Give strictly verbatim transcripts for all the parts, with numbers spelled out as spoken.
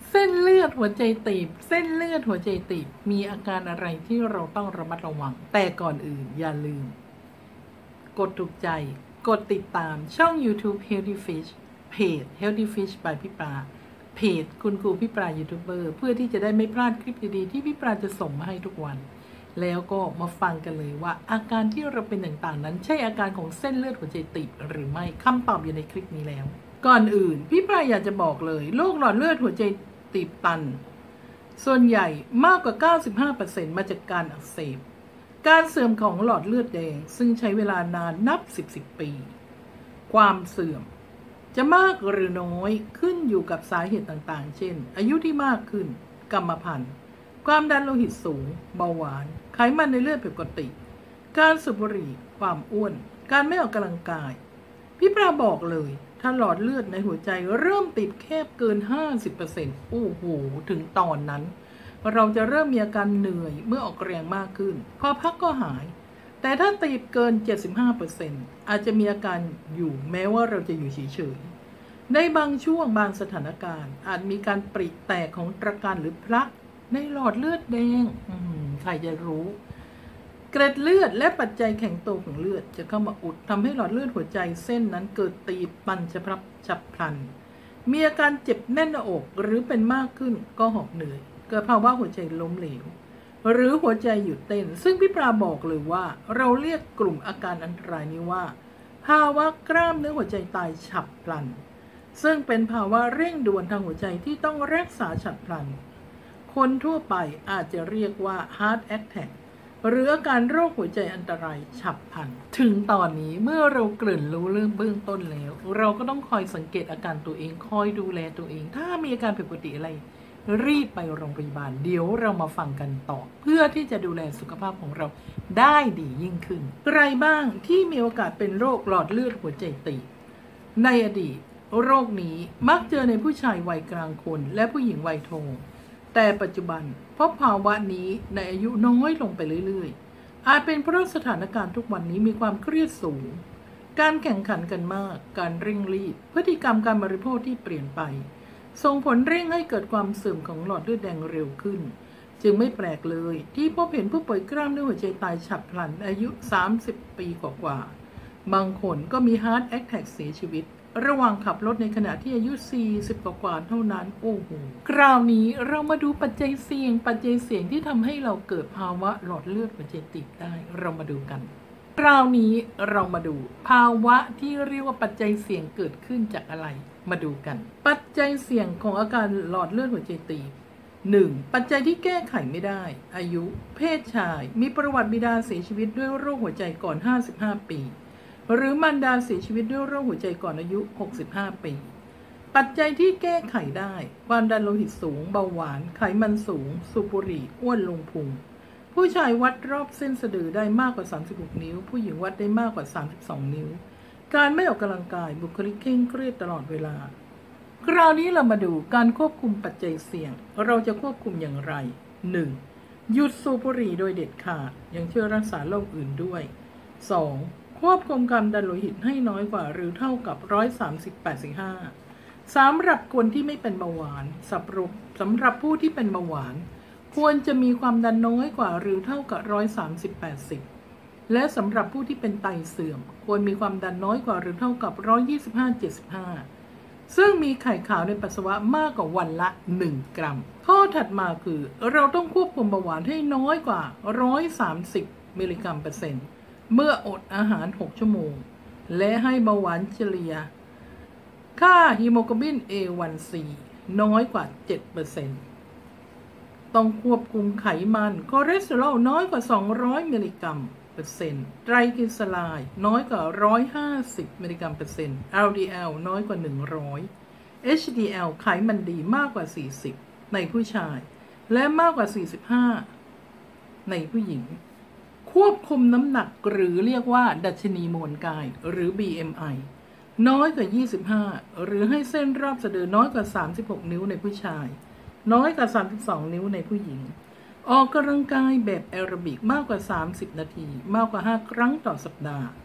เส้นเลือดหัวใจตีบเส้นเลือดหัวใจตีบมีอาการอะไรที่เราต้องระมัดระวังแต่ก่อนอื่นอย่าลืมกดถูกใจกดติดตามช่อง YouTube Healthy Fish เพจ Healthy Fish by พี่ปลาเพจคุณครูพี่ปลายูทูบเบอร์เพื่อที่จะได้ไม่พลาดคลิปดีๆที่พี่ปลาจะส่งมาให้ทุกวันแล้วก็มาฟังกันเลยว่าอาการที่เราเป็นต่างๆนั้นใช่อาการของเส้นเลือดหัวใจตีบหรือไม่คำตอบอยู่ในคลิปนี้แล้วก่อนอื่นพี่ปลาอยากจะบอกเลยโรคหลอดเลือดหัวใจตีบตันส่วนใหญ่มากกว่า เก้าสิบห้าเปอร์เซ็นต์ มาจากการอักเสบการเสื่อมของหลอดเลือดแดงซึ่งใช้เวลานานนับสิบสิบปีความเสื่อมจะมากหรือน้อยขึ้นอยู่กับสาเหตุต่างๆเช่นอายุที่มากขึ้นกรรมพันธุ์ความดันโลหิตสูงเบาหวานไขมันในเลือดผิดปกติการสูบบุหรี่ความอ้วนการไม่ออกกำลังกายพี่ปลาบอกเลยถ้าหลอดเลือดในหัวใจเริ่มติดแคบเกิน ห้าสิบเปอร์เซ็นต์ โอ้โหถึงตอนนั้นเราจะเริ่มมีอาการเหนื่อยเมื่อออกแรงมากขึ้นพอพักก็หายแต่ถ้าติดเกิน เจ็ดสิบห้าเปอร์เซ็นต์ อาจจะมีอาการอยู่แม้ว่าเราจะอยู่เฉยๆในบางช่วงบางสถานการณ์อาจมีการปริแตกของตะกันหรือพลักในหลอดเลือดแดงใครจะรู้เกล็ดเลือดและปัจจัยแข็งตัวของเลือดจะเข้ามาอุดทำให้หลอดเลือดหัวใจเส้นนั้นเกิดตีบตันฉับพลันฉับพลันมีอาการเจ็บแน่นหน้าอกหรือเป็นมากขึ้นก็หอบเหนื่อยเกิดภาวะหัวใจล้มเหลวหรือหัวใจหยุดเต้นซึ่งพี่ปลาบอกเลยว่าเราเรียกกลุ่มอาการอันตรายนี้ว่าภาวะกล้ามเนื้อหัวใจตายฉับพลันซึ่งเป็นภาวะเร่งด่วนทางหัวใจที่ต้องรักษาฉับพลันคนทั่วไปอาจจะเรียกว่า heart attack หรืออาการโรคหัวใจอันตรายฉับพลันถึงตอนนี้เมื่อเราเกริ่นรู้เรื่องเบื้องต้นแล้วเราก็ต้องคอยสังเกตอาการตัวเองคอยดูแลตัวเองถ้ามีอาการผิดปกติอะไรรีบไปโรงพยาบาลเดี๋ยวเรามาฟังกันต่อเพื่อที่จะดูแลสุขภาพของเราได้ดียิ่งขึ้นใครบ้างที่มีโอกาสเป็นโรคหลอดเลือดหัวใจตีบในอดีตโรคนี้มักเจอในผู้ชายวัยกลางคนและผู้หญิงวัยทองแต่ปัจจุบันพบภาวะนี้ในอายุน้อยลงไปเรื่อยๆอาจเป็นเพราะสถานการณ์ทุกวันนี้มีความเครียดสูงการแข่งขันกันมากการเร่งรีบพฤติกรรมการบริโภคที่เปลี่ยนไปส่งผลเร่งให้เกิดความเสื่อมของหลอดเลือดแดงเร็วขึ้นจึงไม่แปลกเลยที่พบเห็นผู้ป่วยกล้ามเนื้อหัวใจตายฉับพลันอายุสามสิบปีกว่าๆบางคนก็มี heart attack เสียชีวิตระหว่างขับรถในขณะที่อายุสี่สิบกว่าๆเท่านั้นโอ้โหคราวนี้เรามาดูปัจจัยเสี่ยงปัจจัยเสี่ยงที่ทำให้เราเกิดภาวะหลอดเลือดหัวใจตีบได้เรามาดูกันคราวนี้เรามาดูภาวะที่เรียกว่าปัจจัยเสี่ยงเกิดขึ้นจากอะไรมาดูกันปัจจัยเสี่ยงของอาการหลอดเลือดหัวใจตีบ หนึ่ง. ปัจจัยที่แก้ไขไม่ได้อายุเพศชายมีประวัติบิดาเสียชีวิตด้วยโรคหัวใจก่อนห้าสิบห้าปีหรือมารดาเสียชีวิตด้วยโรคหัวใจก่อนอายุหกสิบห้าปีปัจจัยที่แก้ไขได้ความดันโลหิตสูงเบาหวานไขมันสูงสูบบุหรี่อ้วนลงพุงผู้ชายวัดรอบเส้นสะดือได้มากกว่าสามสิบหกนิ้วผู้หญิงวัดได้มากกว่าสามสิบสองนิ้วการไม่ออกกำลังกายบุคลิกเคร่งเครียดตลอดเวลาคราวนี้เรามาดูการควบคุมปัจจัยเสี่ยงเราจะควบคุมอย่างไร หนึ่ง. หยุดสูบบุหรี่โดยเด็ดขาดยังช่วยรักษาโรคอื่นด้วย สอง. ควบคุมความดันโลหิตให้น้อยกว่าหรือเท่ากับหนึ่งร้อยสามสิบ แปดสิบห้าสำหรับคนที่ไม่เป็นเบาหวานสำหรับสำหรับผู้ที่เป็นเบาหวานควรจะมีความดันน้อยกว่าหรือเท่ากับหนึ่งร้อยสามสิบ แปดสิบและสำหรับผู้ที่เป็นไตเสื่อมควรมีความดันน้อยกว่าหรือเท่ากับหนึ่งร้อยยี่สิบห้า เจ็ดสิบห้าซึ่งมีไข่ขาวในปัสสาวะมากกว่าวันละหนึ่งกรัมข้อถัดมาคือเราต้องควบคุมเบาหวานให้น้อยกว่าหนึ่งร้อยสามสิบมิลลิกรัมเปอร์เซ็นต์เมื่ออดอาหารหกชั่วโมงและให้เบาหวานเฉลี่ยค่าฮีโมโกลบิน เอ วัน ซี น้อยกว่า เจ็ดเปอร์เซ็นต์ ต้องควบคุมไขมันคอเลสเตอรอลน้อยกว่าสองร้อยมิลลิกรัมเปอร์เซ็นต์ไตรกลีเซอไรด์น้อยกว่าหนึ่งร้อยห้าสิบมิลลิกรัมเปอร์เซ็นต์ แอล ดี แอล น้อยกว่าหนึ่งร้อย เอช ดี แอล ไขมันดีมากกว่าสี่สิบในผู้ชายและมากกว่าสี่สิบห้าในผู้หญิงควบคุมน้ำหนักหรือเรียกว่าดัชนีมวลกายหรือ บี เอ็ม ไอ น้อยกว่ายี่สิบห้าหรือให้เส้นรอบสะดือน้อยกว่าสามสิบหกนิ้วในผู้ชายน้อยกว่าสามสิบสองนิ้วในผู้หญิงออกกำลังกายแบบแอโรบิกมากกว่าสามสิบนาทีมากกว่าห้าครั้งต่อสัปดาห์ท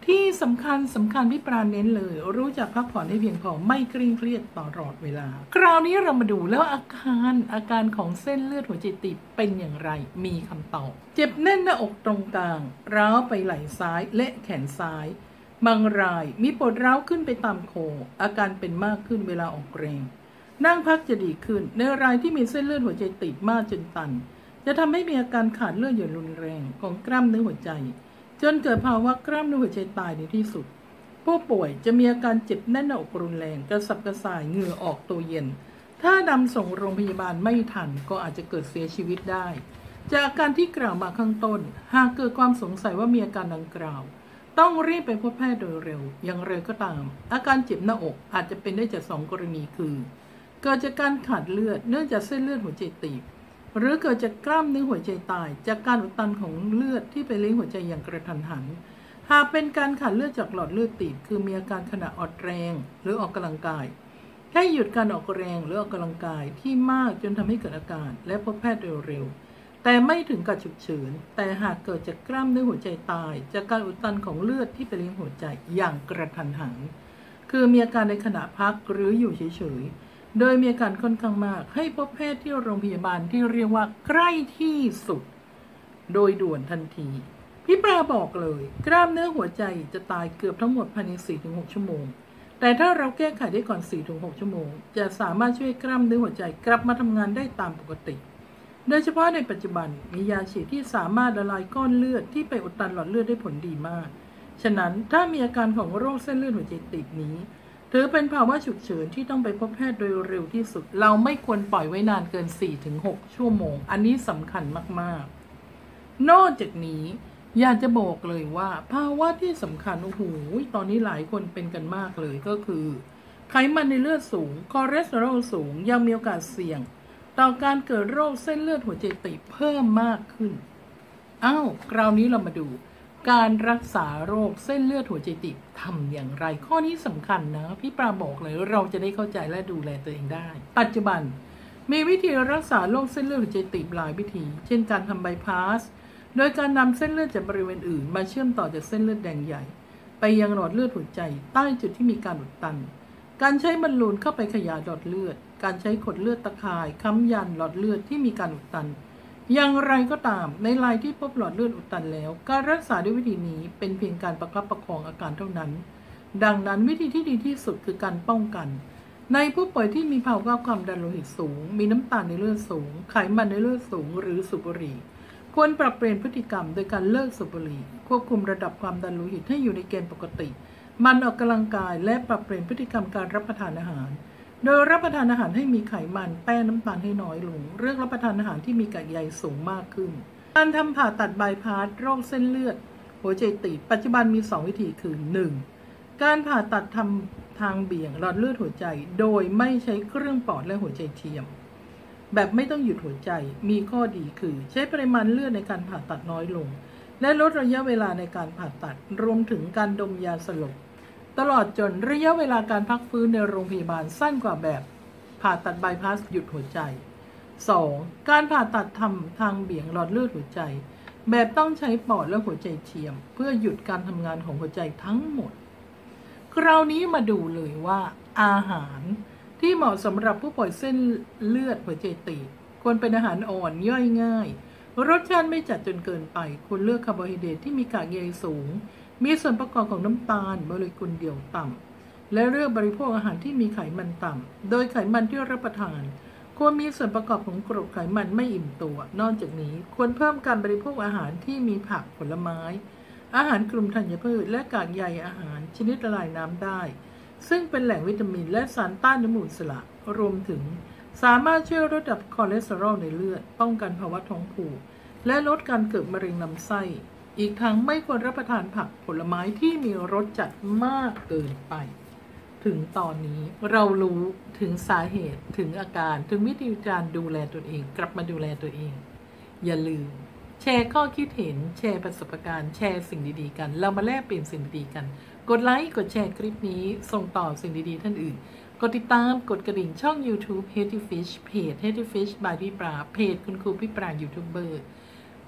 ที่สำคัญสำคัญพี่ปราณเน้นเลยรู้จักพักผ่อนให้เพียงพอไม่เคร่งเครียดตลอดเวลาคราวนี้เรามาดูแล้วอาการอาการของเส้นเลือดหัวใจตีบเป็นอย่างไรมีคำตอบเจ็บแน่นหน้าอกตรงกลางร้าวไปไหล่ซ้ายและแขนซ้ายบางรายมีปวดร้าวขึ้นไปตามโคอาการเป็นมากขึ้นเวลาออกแรงนั่งพักจะดีขึ้นในรายที่มีเส้นเลือดหัวใจตีบมากจนตันจะทำให้มีอาการขาดเลือดอย่างรุนแรงของกล้ามเนื้อหัวใจจนเกิดภาวะกล้ามเนื้อหัวใจตายในที่สุดผู้ป่วยจะมีอาการเจ็บแน่นหน้าอกรุนแรงกระสับกระส่ายเหงื่อออกตัวเย็นถ้านำส่งโรงพยาบาลไม่ทันก็อาจจะเกิดเสียชีวิตได้จากอาการที่กล่าวมาข้างต้นหากเกิดความสงสัยว่ามีอาการดังกล่าวต้องรีบไปพบแพทย์โดยเร็วอย่างไรก็ตามอาการเจ็บหน้าอกอาจจะเป็นได้จากสองกรณีคือเกิดจากการขาดเลือดเนื่องจากเส้นเลือดหัวใจตีบหรือเกิดจากกล้ามเนื้อหัวใจตายจากการอุดตันของเลือดที่ไปเลี้ยงหัวใจอย่างกระทันหันหากเป็นการขาดเลือดจากหลอดเลือดตีบคือมีอาการขณะอ่อนแรงหรือออกกำลังกายให้หยุดการออกแรงหรือออกกำลังกายที่มากจนทำให้เกิดอาการและพบแพทย์เร็วๆแต่ไม่ถึงกับฉุกเฉินแต่หากเกิดจากกล้ามเนื้อหัวใจตายจากการอุดตันของเลือดที่ไปเลี้ยงหัวใจอย่างกระทันหันคือมีอาการในขณะพักหรืออยู่เฉยๆโดยมีอาการค่อนข้างมากให้พบแพทย์ที่โรงพยาบาลที่เรียกว่าใกล้ที่สุดโดยด่วนทันทีพี่ปราบอกเลยกล้ามเนื้อหัวใจจะตายเกือบทั้งหมดภายใน สี่ถึงหก ชั่วโมงแต่ถ้าเราแก้ไขได้ก่อน สี่ถึงหก ชั่วโมงจะสามารถช่วยกล้ามเนื้อหัวใจกลับมาทำงานได้ตามปกติโดยเฉพาะในปัจจุบันมียาฉีดที่สามารถละลายก้อนเลือดที่ไปอุดตันหลอดเลือดได้ผลดีมากฉะนั้นถ้ามีอาการของโรคเส้นเลือดหัวใจตีบนี้ถือเป็นภาวะฉุกเฉินที่ต้องไปพบแพทย์โดยเร็วที่สุดเราไม่ควรปล่อยไว้นานเกิน สี่ถึงหก ชั่วโมงอันนี้สำคัญมากๆนอกจากนี้อยากจะบอกเลยว่าภาวะที่สำคัญโอ้โหตอนนี้หลายคนเป็นกันมากเลยก็คือไขมันในเลือดสูงคอเลสเตอรอลสูงยังมีโอกาสเสี่ยงต่อการเกิดโรคเส้นเลือดหัวใจตีบเพิ่มมากขึ้นอ้าวคราวนี้เรามาดูการรักษาโรคเส้นเลือดหัวใจตีบทำอย่างไรข้อนี้สำคัญนะพี่ปราบอกเลยเราจะได้เข้าใจและดูแลตัวเองได้ปัจจุบันมีวิธีรักษาโรคเส้นเลือดหัวใจตีบหลายวิธีเช่นการทำบายพาสโดยการนำเส้นเลือดจากบริเวณอื่นมาเชื่อมต่อจากเส้นเลือดแดงใหญ่ไปยังหลอดเลือดหัวใจใต้จุดที่มีการอุดตันการใช้บอลลูนเข้าไปขยายหลอดเลือดการใช้ขดเลือดตะข่ายค้ำยันหลอดเลือดที่มีการอุดตันอย่างไรก็ตามในรายที่พบหลอดเลือดอุดตันแล้วการรักษาด้วยวิธีนี้เป็นเพียงการประคับประคองอาการเท่านั้นดังนั้นวิธีที่ดีที่สุดคือการป้องกันในผู้ป่วยที่มีภาวะความดันโลหิตสูงมีน้ำตาลในเลือดสูงไขมันในเลือดสูงหรือสูบบุหรี่ควรปรับเปลี่ยนพฤติกรรมโดยการเลิกสูบบุหรี่ควบคุมระดับความดันโลหิตให้อยู่ในเกณฑ์ปกติมันออกกำลังกายและปรับเปลี่ยนพฤติกรรมการรับประทานอาหารโดยรับประทานอาหารให้มีไขมันแป้งน้ำตาลให้น้อยลงเลือกรับประทานอาหารที่มีกากใยสูงมากขึ้นการทำผ่าตัดบายพาสโรคเส้นเลือดหัวใจตีบปัจจุบันมีสองวิธีคือ หนึ่ง การผ่าตัดทำทางเบี่ยงหลอดเลือดหัวใจโดยไม่ใช้เครื่องปอดและหัวใจเทียมแบบไม่ต้องหยุดหัวใจมีข้อดีคือใช้ปริมาณเลือดในการผ่าตัดน้อยลงและลดระยะเวลาในการผ่าตัดรวมถึงการดมยาสลบตลอดจนระยะเวลาการพักฟื้นในโรงพยาบาลสั้นกว่าแบบผ่าตัดบายพาสหยุดหัวใจ สอง การผ่าตัดทำทางเบี่ยงหลอดเลือดหัวใจแบบต้องใช้ปอดและหัวใจเทียมเพื่อหยุดการทำงานของหัวใจทั้งหมดคราวนี้มาดูเลยว่าอาหารที่เหมาะสำหรับผู้ป่วยเส้นเลือดหัวใจตีบควรเป็นอาหารอ่อนย่อยง่ายรสชาติไม่จัดจนเกินไปควรเลือกคาร์โบไฮเดรตที่มีกากใยสูงมีส่วนประกอบของน้ำตาลโมเลกุลเดี่ยวต่ำและเลือกบริโภคอาหารที่มีไขมันต่ำโดยไขมันที่รับประทานควรมีส่วนประกอบของกรดไขมันไม่อิ่มตัวนอกจากนี้ควรเพิ่มการบริโภคอาหารที่มีผักผลไม้อาหารกลุ่มธัญพืชและกากใยอาหารชนิดละลายน้ำได้ซึ่งเป็นแหล่งวิตามินและสารต้านอนุมูลอิสระรวมถึงสามารถช่วยลดระดับคอเลสเตอรอลในเลือดป้องกันภาวะท้องผูกและลดการเกิดมะเร็งลำไส้อีกทั้งไม่ควรรับประทานผักผลไม้ที่มีรสจัดมากเกินไปถึงตอนนี้เรารู้ถึงสาเหตุถึงอาการถึงวิธีการดูแลตัวเองกลับมาดูแลตัวเองอย่าลืมแชร์ข้อคิดเห็นแชร์ประสบการณ์แชร์สิ่งดีๆกันเรามาแลกเปลี่ยนสิ่งดีๆกันกดไลค์กดแชร์คลิปนี้ส่งต่อสิ่งดีๆท่านอื่นกดติดตามกดกระดิ่งช่อง YouTube Healthy Fish เพจ Healthy Fish by พี่ปราเพจคุณครูพี่ปรายูทูบเบอร์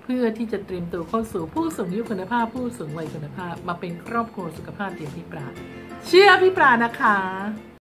เพื่อที่จะเตรียมตัวเข้าสู่ผู้สูงอายุคุณภาพผู้สูงวัยคุณภาพมาเป็นครอบครัวสุขภาพเทียมพี่ปราเชื่อพี่ปรานะคะ